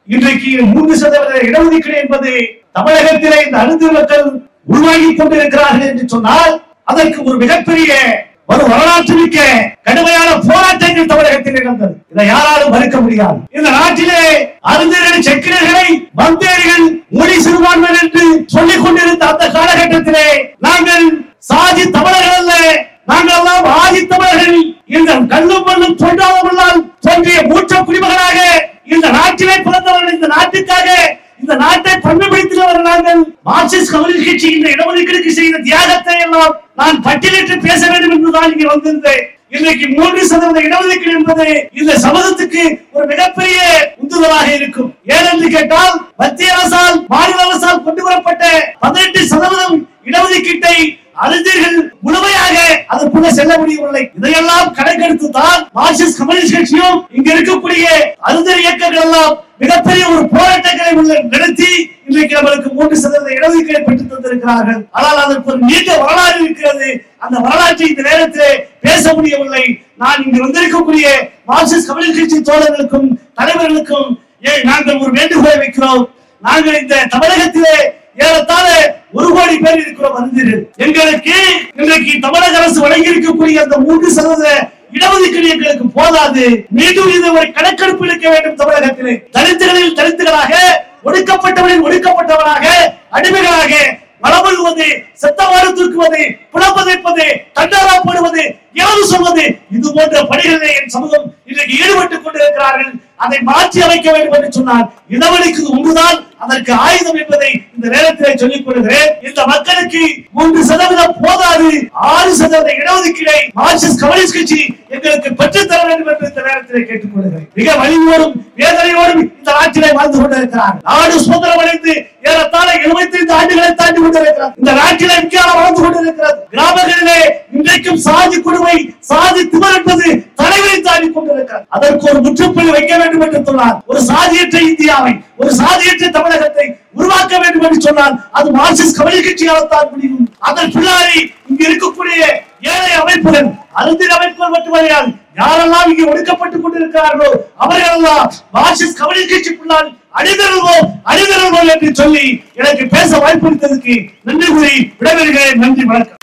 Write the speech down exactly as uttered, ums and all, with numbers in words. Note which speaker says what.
Speaker 1: இன்றைக்கு மூன்று சதவீத இடஒதுக்கீடு என்பது தமிழகத்திலே இந்த அழுது மக்கள் உருவாகி கொண்டிருக்கிறார்கள் என்று சொன்னால் அதற்கு ஒரு மிகப்பெரிய ஒரு வரலாற்று மிக்க கடுமையான போராட்டங்கள் தமிழகத்தில் நடந்தது. இதை யாராலும் மறுக்க முடியாது. இந்த நாட்டிலே அறிஞர்கள் செக்கினர்களை வந்தேரிகள் மொழி சிறுபான்மையினர் என்று சொல்லிக் கொண்டிருந்த அந்த காலகட்டத்திலே நாங்கள் சாதி தமிழர்கள் அல்ல, நாங்கள் எல்லாம் ஆதி தமிழர்கள் இந்த கல்லும் மண்ணும் தோன்றாதவர்களால் தோன்றிய மூச்ச குடிமகனாக இந்த நாட்டிலே பிறந்தவர்கள், இந்த நாட்டுக்காக இந்த நாட்டை பண்புபடுத்தினவர்கள் நாங்கள். மார்க்சிஸ்ட் கம்யூனிஸ்ட் கட்சி இந்த இடஒதுக்கீடுக்கு செய்த தியாகத்தை எல்லாம் நான் பட்டியலிட்டு பேச வேண்டும் என்றுதான் இங்கே வந்திருந்தேன். இன்றைக்கு மூன்று சதவீத இடஒதுக்கீடு என்பது இந்த சமூகத்துக்கு ஒரு மிகப்பெரிய உந்துதலாக இருக்கும். ஏனென்று கேட்டால் மத்திய அரசால் மாநில அரசால் கொண்டு வரப்பட்ட பதினெட்டு சதவீதம் இடஒதுக்கீட்டை அறிஞர்கள் முழுமையாக அதற்குள்ள செல்ல முடியவில்லை. இதையெல்லாம் கணக்கெடுத்து தான் மார்க்சிஸ்ட் கம்யூனிஸ்ட் கட்சியும் இங்க இருக்கக்கூடிய அறிஞர் இயக்கங்கள் எல்லாம் மிகப்பெரிய ஒரு போராட்டங்களை நடத்தி இன்றைக்கு நம்மளுக்கு மூன்று சதவீத இடஒதுக்கீடு பெற்றுத் தந்திருக்கிறார்கள். ஆனால் அதற்கு ஒரு நீண்ட வரலாறு இருக்கிறது. அந்த வரலாற்றை இந்த நேரத்திலே பேச முடியவில்லை. நான் இங்கு வந்திருக்கக்கூடிய மார்க்சிஸ்ட் கம்யூனிஸ்ட் கட்சி தோழர்களுக்கும் தலைவர்களுக்கும் நாங்கள் ஒரு வேண்டுகோளை வைக்கிறோம். நாங்கள் இந்த தமிழகத்திலே ஏறத்தாழ ஒரு கோடி பேர் இருக்கிறோம் அறிஞர்கள். எங்களுக்கு இன்றைக்கு தமிழக அரசு வழங்கி இருக்கக்கூடிய அந்த மூன்று சதவீத இடஒதுக்கீடு எங்களுக்கு போதாது. மீண்டும் இது ஒரு கணக்கெடுப்பு எடுக்க வேண்டும். தமிழகத்திலே தலித்துகளில் தலித்துகளாக, ஒடுக்கப்பட்டவரில் ஒடுக்கப்பட்டவராக, அடிமைகளாக வளமுறுவது, செத்தவாறு தூக்குவது, புலப்பதைப்பது, தண்டாரா போடுவது, எவது சொல்வது, இது போன்ற பணிகளிலே என் சமூகம் இன்றைக்கு ஈடுபட்டுக் கொண்டிருக்கிறார்கள். அதை மாற்றி அமைக்க வேண்டும் என்று சொன்னார். இடஒதுக்கீடு ஒன்றுதான் அதற்கு ஆயுதம் என்பதை இந்த நேரத்திலே சொல்லிக் கொள்கிறேன். இந்த மக்களுக்கு மூன்று சதவீதம் போதாது. ஆறு சதவீத இடஒதுக்கீடை மார்க்சிஸ்ட் கம்யூனிஸ்ட் கட்சி எங்களுக்கு பெற்றுத் தர வேண்டும் என்று இந்த நேரத்திலே கேட்டுக் கொள்கிறேன். மிக வலியோடும் வேதனையோடும் இந்த நாட்டிலே வாழ்ந்து கொண்டிருக்கிறார். நாடு சுதந்திரம் அடைந்து ஏறத்தாழ எழுபத்தி ஐந்து ஆண்டுகளை தாண்டி கொண்டிருக்கிறார். இந்த நாட்டிலே விஞ்ஞானம் வளர்ந்து கொண்டிருக்கிறது. கிராமங்களிலே இன்றைக்கும் சாதி கொடுமை, சாதி திமிர் என்பது தலைவரை தாண்டி கொண்டிருக்கிறது. அதற்கு ஒரு முற்றுப்புள்ளி வைக்க வேண்டும் என்று சொன்னார். ஒரு சாதியற்ற இந்தியாவை, ஒரு சாதியற்ற தமிழகத்தை உருவாக்க வேண்டும் என்று சொன்னால் அது மார்க்சிஸ்ட் கம்யூனிஸ்ட் கட்சியால் தான் முடியும். அதன் பிள்ளாரி இங்கு இருக்கக்கூடிய ஏழை அமைப்புகள், அறிஞர் அமைப்புகள் மட்டுமல்ல, யாரெல்லாம் இங்கே ஒடுக்கப்பட்டுக் கொண்டிருக்கிறார்களோ அவர்களெல்லாம் மார்க்சிஸ்ட் கம்யூனிஸ்ட் கட்சி பிள்ளால் அணிதருவோம் அணிதருவோம் என்று சொல்லி எனக்கு பேச வாய்ப்பு அளித்ததற்கு நன்றி கூறி விடைபெறுகிறேன். நன்றி, வணக்கம்.